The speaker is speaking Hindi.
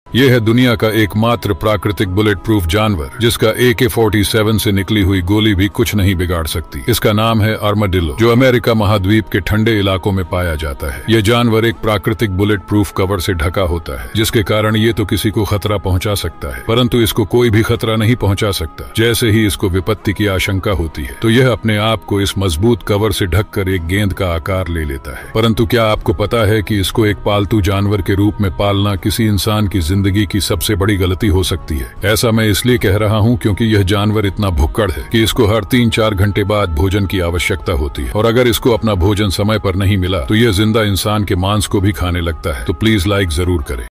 यह है दुनिया का एकमात्र प्राकृतिक बुलेट प्रूफ जानवर जिसका AK-47 से निकली हुई गोली भी कुछ नहीं बिगाड़ सकती। इसका नाम है आर्माडिलो, जो अमेरिका महाद्वीप के ठंडे इलाकों में पाया जाता है। यह जानवर एक प्राकृतिक बुलेट प्रूफ कवर से ढका होता है, जिसके कारण ये तो किसी को खतरा पहुंचा सकता है, परंतु इसको कोई भी खतरा नहीं पहुंचा सकता। जैसे ही इसको विपत्ति की आशंका होती है तो यह अपने आप को इस मजबूत कवर से ढककर एक गेंद का आकार ले लेता है। परंतु क्या आपको पता है कि इसको एक पालतू जानवर के रूप में पालना किसी इंसान की जिंदगी की सबसे बड़ी गलती हो सकती है। ऐसा मैं इसलिए कह रहा हूँ क्योंकि यह जानवर इतना भुक्कड़ है कि इसको हर 3-4 घंटे बाद भोजन की आवश्यकता होती है, और अगर इसको अपना भोजन समय पर नहीं मिला तो यह जिंदा इंसान के मांस को भी खाने लगता है। तो प्लीज लाइक जरूर करें।